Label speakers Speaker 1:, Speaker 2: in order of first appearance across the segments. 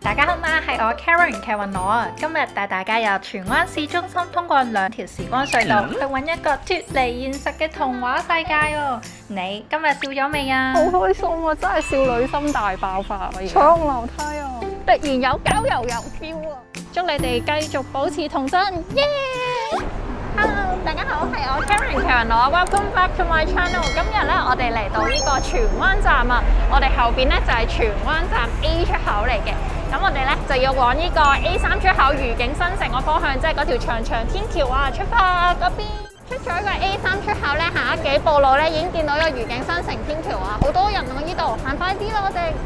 Speaker 1: 大家好嘛，係我 Karen 騎雲羅啊！今日帶大家由荃灣市中心通過2條時光隧道，去揾一個脫離現實嘅童話世界喎。你今日笑咗未啊？
Speaker 2: 好開心啊！真係少女心大爆發啊！彩虹樓梯啊，突然有郊遊遊 feel 啊！祝你哋繼續保持童真，耶！Hello， 大家好，係我 Karen 騎雲羅 ，Welcome back to my channel。今日咧，我哋嚟到呢個荃灣站啊，我哋後邊咧就係荃灣站 A 出口嚟嘅。咁我哋咧就要往呢個 A3 出口愉景新城個方向，即係嗰條長長天橋啊，出發嗰邊。出咗個 A3 出口咧，行咗幾步路咧，已經見到一個愉景新城天橋啊，好多人喎呢度，行快啲啦我哋。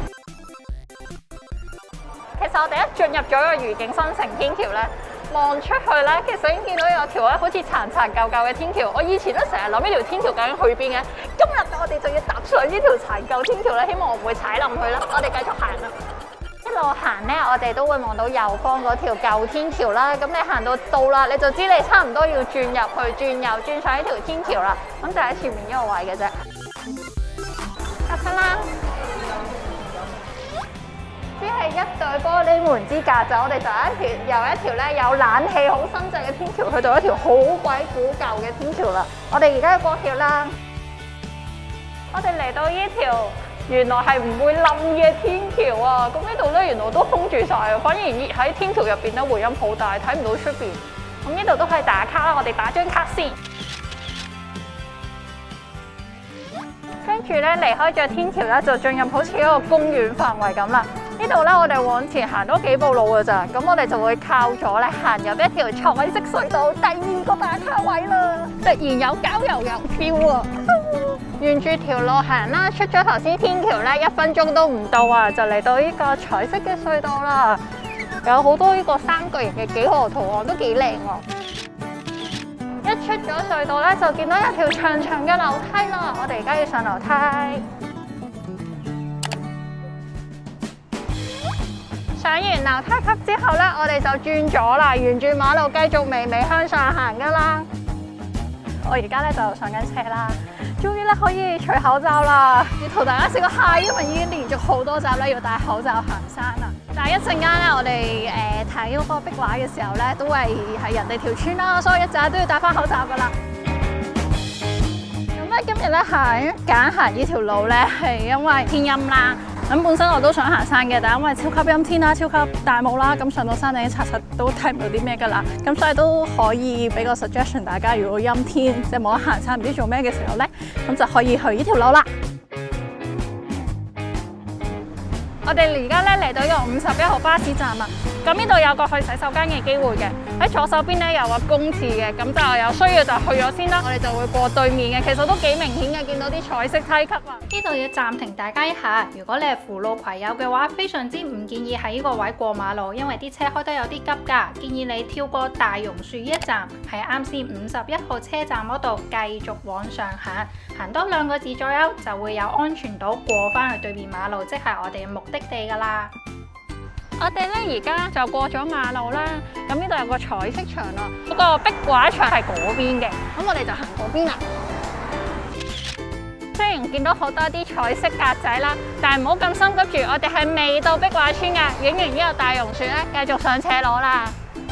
Speaker 2: 其實我哋一進入咗個愉景新城天橋咧，望出去咧，其實已經見到有條咧好似殘殘舊舊嘅天橋。我以前都成日諗呢條天橋究竟去邊嘅，今日我哋就要踏上呢條殘舊天橋咧，希望我唔會踩冧佢啦。我哋繼續行啦。一路行咧，我哋都會望到右方嗰條舊天橋啦。咁你行到啦，你就知你差唔多要轉入去，轉右轉上呢條天橋啦。咁就喺前面呢個位嘅啫。搭親啦！只係一對玻璃門之隔，就我哋就由一條咧有冷氣、好新淨嘅天橋，去到一條好鬼古舊嘅天橋啦。我哋而家過橋啦。我哋嚟到呢條原來係唔會冧嘅天橋啊！咁呢度咧原來都封住晒，反而喺天橋入邊咧回音好大，睇唔到出邊。咁呢度都可以打卡啦，我哋打張卡先。跟住咧離開咗天橋咧，就進入好似一個公園範圍咁啦。呢度咧我哋往前行多幾步路㗎咋，咁我哋就會靠咗咧行入一條彩色隧道第2個打卡位啦。突然有郊遊遊 feel 啊！沿住條路行啦，出咗頭先天橋咧1分鐘都唔到啊，就嚟到呢個彩色嘅隧道啦。有好多呢個3角形嘅幾何圖案，都幾靚喎。一出咗隧道咧，就見到一條長長嘅樓梯啦。我哋而家要上樓梯。上完樓梯級之後咧，我哋就轉左啦，沿住馬路繼續微微向上行噶啦。我而家咧就上緊車啦。終於咧可以除口罩啦！要同大家食個嗨，因為已經連續好多集咧要戴口罩行山啦。但係一陣間咧，我哋睇嗰個壁畫嘅時候咧，都係人哋條村啦，所以一陣都要戴翻口罩噶啦。咁咧今日咧揀行呢條路咧，係因為天陰啦。咁本身我都想行山嘅，但係因為超級陰天啦、超級大霧啦，咁上到山頂查實都睇唔到啲咩㗎啦。咁所以都可以俾個 suggestion 大家，如果陰天即係冇得行山唔知做咩嘅時候咧，咁就可以去呢條路啦。我哋而家咧嚟到呢個51號巴士站啊，咁呢度有個去洗手間嘅機會嘅，喺左手邊咧有個公廁嘅，咁就有需要就去咗先啦。我哋就會過對面嘅，其實都幾明顯嘅，見到啲彩色梯級啊。
Speaker 1: 呢度要暫停大家一下，如果你係扶路攜友嘅話，非常之唔建議喺呢個位過馬路，因為啲車開得有啲急㗎。建議你跳過大榕樹呢一站，喺啱先51號車站嗰度繼續往上行，行多2個字左右就會有安全島過返去對面馬路，即係我哋嘅目的地㗎啦。
Speaker 2: 我哋咧而家就過咗馬路啦，咁呢度有個彩色牆啊，嗰個壁畫牆係嗰邊嘅，咁我哋就行嗰邊啦。雖然見到好多啲彩色格仔啦，但係唔好咁心急住，我哋係未到壁畫村㗎。影完呢個大榕樹咧，繼續上斜路啦。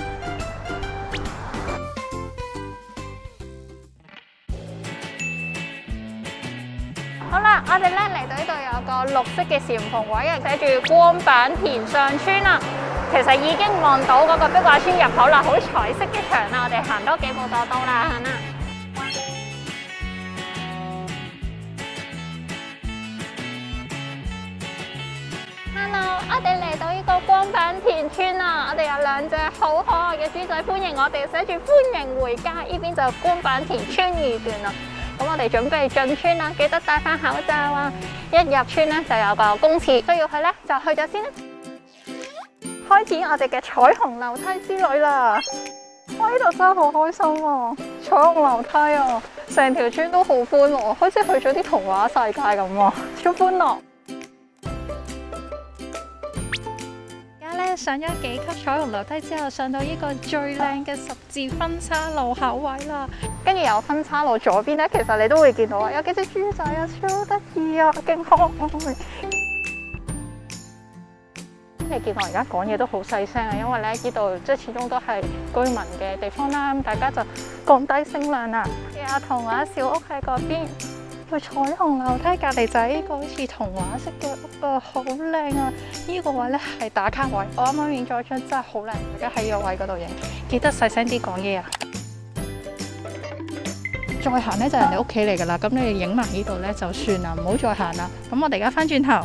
Speaker 2: 好啦，我哋咧嚟到呢度有個綠色嘅禪縫位啊，寫住光板田上村啦。其實已經望到嗰個壁畫村入口啦，好彩色嘅牆啦。我哋行多幾步就到啦，行啦。Hello， 我哋嚟到呢個光板田村啦。我哋有2隻好可愛嘅豬仔歡迎我哋，寫住歡迎回家。呢邊就係光板田村2段啦。咁我哋準備進村啦，記得戴翻口罩啊！一入村咧就有個公廁，需要去咧就去咗先啦。開始我哋嘅彩虹樓梯之旅啦！哇，呢度真係好開心啊！彩虹樓梯啊，成條村都好歡樂，好似去咗啲童話世界咁啊，超歡樂！
Speaker 1: 上咗幾級彩虹樓梯之後，上到呢個最靚嘅十字分叉路口位啦。
Speaker 2: 跟住有分叉路左邊咧，其實你都會見到啊，有幾隻豬仔啊，超得意啊，勁可愛。嚟你見我而家講嘢都好細聲啊，因為咧呢度即係始終都係居民嘅地方啦，咁大家就降低聲量啦。阿童話小屋喺嗰邊，個彩虹樓梯隔離就係呢個好似童話式嘅屋啊，好靚啊！呢個位咧係打卡位，我啱啱影咗張真係好靚，大家喺呢個位嗰度影，記得細聲啲講嘢啊！再行咧就人哋屋企嚟噶啦，咁你哋影埋呢度咧就算啦，唔好再行啦。咁我哋而家翻轉頭。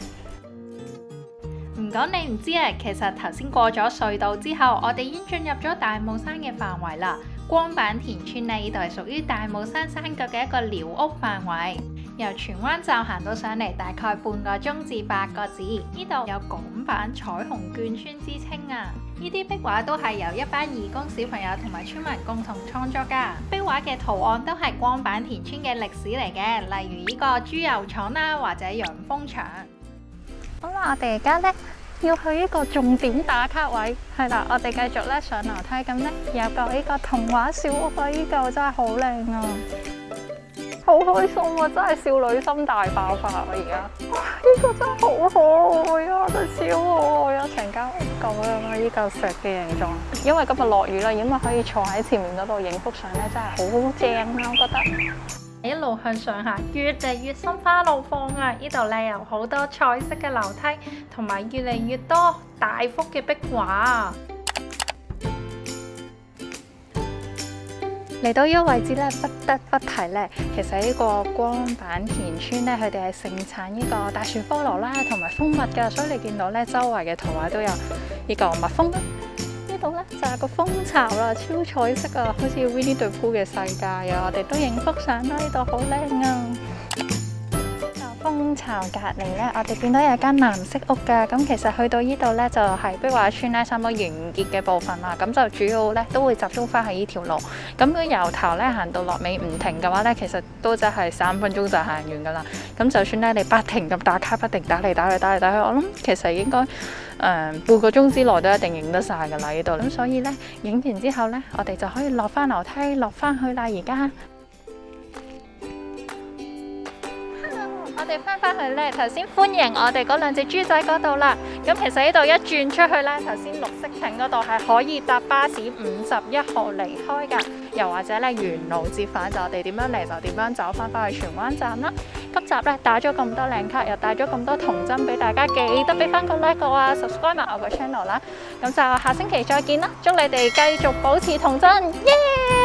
Speaker 1: 唔講你唔知啊，其實頭先過咗隧道之後，我哋已經進入咗大帽山嘅範圍啦。光板田村呢度係屬於大帽山山腳嘅一個寮屋範圍。由荃灣站行到上嚟，大概半個鐘至8個字。呢度有港版彩虹眷村之稱啊！呢啲壁畫都係由一班義工小朋友同埋村民共同創作㗎。壁畫嘅圖案都係光板田村嘅歷史嚟嘅，例如呢個豬油廠啦，或者洋風場。
Speaker 2: 好啦，我哋而家咧要去呢個重點打卡位，係啦，我哋繼續咧上樓梯，咁咧有個呢個童話小屋啊，呢個真係好靚啊！好開心啊！真係少女心大爆發啊！而家呢個真係好可愛啊，真係超可愛啊！成間屋咁樣啊，呢嚿石嘅形狀。因為今日落雨啦，因為可以坐喺前面嗰度影幅相咧，真係好正啊！我覺得。
Speaker 1: 一路向上行，越嚟越心花怒放啊！呢度咧有好多彩色嘅樓梯，同埋越嚟越多大幅嘅壁畫。嚟到呢個位置咧，不得不提咧，其實呢個光板田村咧，佢哋係盛產呢個大樹菠蘿啦，同埋蜂蜜㗎，所以你見到咧周圍嘅圖畫都有呢個蜜蜂啦。呢度咧就係個蜂巢啦，超彩色啊，好似 Winnie the Pooh 嘅世界啊！我哋都影幅相啦，呢度好靚啊！蜂巢隔離咧，我哋見到有間藍色屋㗎。咁其實去到呢度咧，就係壁畫村咧差唔多完結嘅部分啦。咁就主要咧都會集中翻喺呢條路。咁佢由頭咧行到落尾唔停嘅話咧，其實都真係3分鐘就行完㗎啦。咁就算咧你不停咁打卡，不停打嚟打去，我諗其實應該半個鐘之內都一定影得晒㗎啦呢度。咁所以咧影完之後咧，我哋就可以落翻樓梯落翻去啦。而家。我哋翻去咧，頭先歡迎我哋嗰兩隻豬仔嗰度啦。咁其實呢度一轉出去咧，頭先綠色亭嗰度係可以搭巴士51號離開㗎，又或者咧沿路折返，就我哋點樣嚟就點樣走翻去荃灣站啦。今集咧打咗咁多靚卡，又帶咗咁多童真俾大家，記得俾翻個 like 我啊 ，subscribe 埋我個 channel 啦。咁就下星期再見啦，祝你哋繼續保持童真，耶！